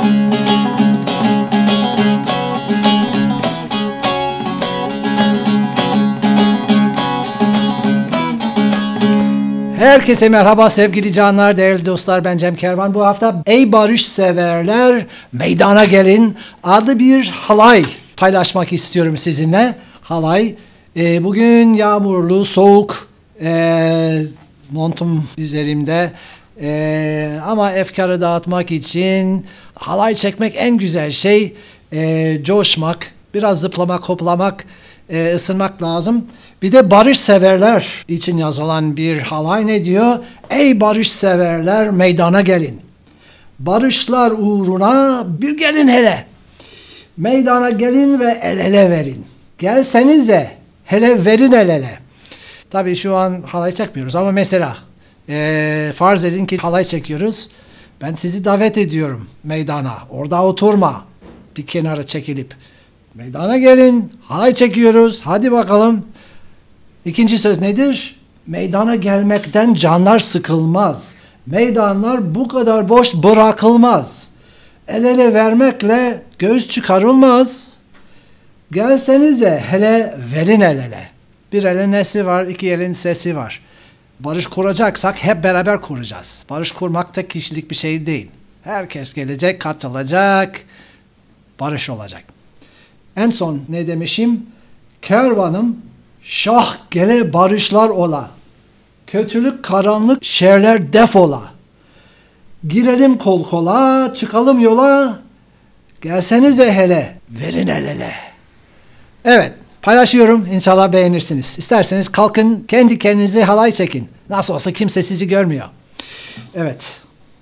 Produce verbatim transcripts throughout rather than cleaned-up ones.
Herkese merhaba sevgili canlar, değerli dostlar, ben Cem Kervan. Bu hafta Ey Barış Severler Meydana Gelin adlı bir halay paylaşmak istiyorum sizinle. Halay e, bugün yağmurlu, soğuk, e, montum üzerimde e, ama efkarı dağıtmak için halay çekmek en güzel şey. E, coşmak, biraz zıplamak, hoplamak, e, ısınmak lazım. Bir de barış severler için yazılan bir halay ne diyor? Ey barış severler meydana gelin. Barışlar uğruna bir gelin hele. Meydana gelin ve el ele verin. Gelsenize hele verin el ele. Tabii şu an halay çekmiyoruz ama mesela e, farz edin ki halay çekiyoruz. Ben sizi davet ediyorum meydana. Orada oturma. Bir kenara çekilip. Meydana gelin. Halay çekiyoruz. Hadi bakalım. İkinci söz nedir? Meydana gelmekten canlar sıkılmaz. Meydanlar bu kadar boş bırakılmaz. El ele vermekle göz çıkarılmaz. Gelsenize hele verin el ele. Bir elin nesi var, iki elin sesi var. Barış kuracaksak hep beraber kuracağız. Barış kurmak tek kişilik bir şey değil. Herkes gelecek, katılacak, barış olacak. En son ne demişim? Kervanım şah gele barışlar ola. Kötülük, karanlık, şerler defola. Girelim kol kola, çıkalım yola. Gelsenize hele, verin el ele. Evet, paylaşıyorum. İnşallah beğenirsiniz. İsterseniz kalkın, kendi kendinize halay çekin. Nasıl olsa kimse sizi görmüyor. Evet.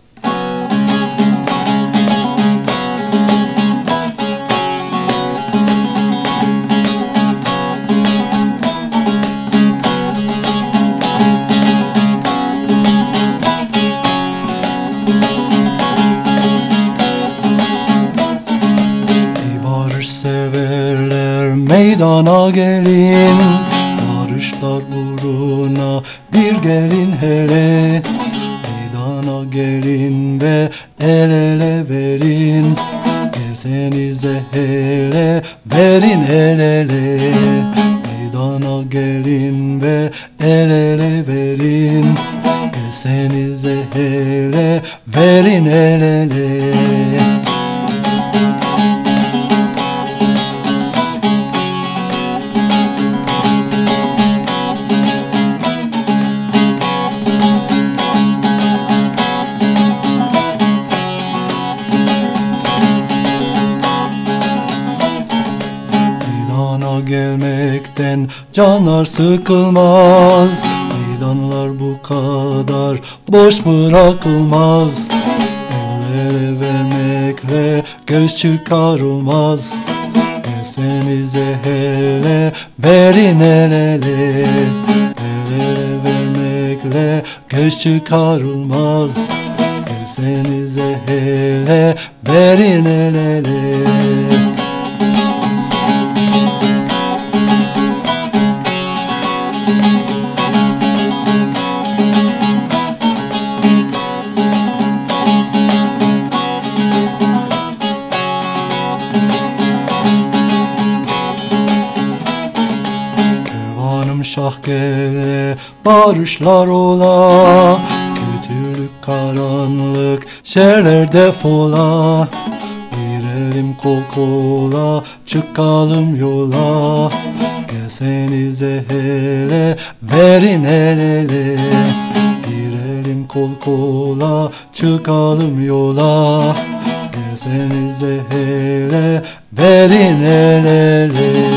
Meydana gelin, barışlar uğruna bir gelin hele. Meydana gelin ve el ele verin. Gelsenize hele, verin el ele. Meydana gelin ve el ele verin. Gelsenize hele, verin el ele. Gelmekten canlar sıkılmaz. Meydanlar bu kadar boş bırakılmaz. El ele vermekle göz çıkarılmaz. Gelsenize hele, verin el ele. El ele vermekle göz çıkarılmaz. Gelsenize hele, verin el ele. Şah gele, barışlar ola. Kötülük, karanlık, şerler defola. Girelim kol kola, çıkalım yola. Gelsenize hele, verin el ele. Girelim kol kola, çıkalım yola. Gelsenize hele, verin el ele.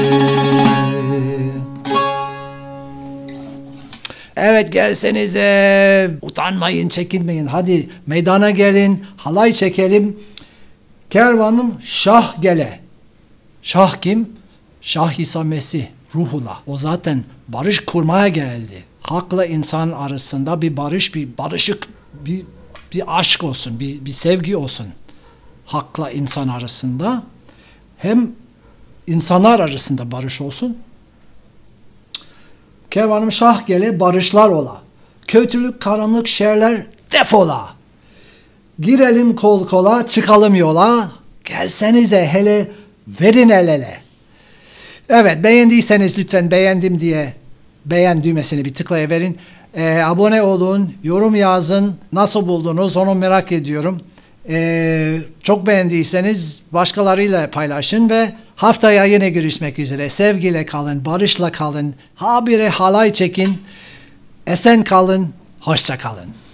Evet, gelsenize, utanmayın, çekinmeyin. Hadi meydana gelin, halay çekelim. Kervanım şah gele. Şah kim? Şah İsa Mesih, Ruhullah. O zaten barış kurmaya geldi. Hakla insan arasında bir barış, bir barışık, bir, bir aşk olsun, bir, bir sevgi olsun. Hakla insan arasında. Hem insanlar arasında barış olsun. Kervanım şah gele, barışlar ola. Kötülük, karanlık, şerler defola. Girelim kol kola, çıkalım yola. Gelsenize hele, verin el ele. Evet, beğendiyseniz lütfen beğendim diye beğen düğmesini bir tıklayıverin. Ee, abone olun, yorum yazın. Nasıl buldunuz onu merak ediyorum. Ee, çok beğendiyseniz başkalarıyla paylaşın ve haftaya yine görüşmek üzere. Sevgiyle kalın, barışla kalın, habire halay çekin. Esen kalın, hoşça kalın.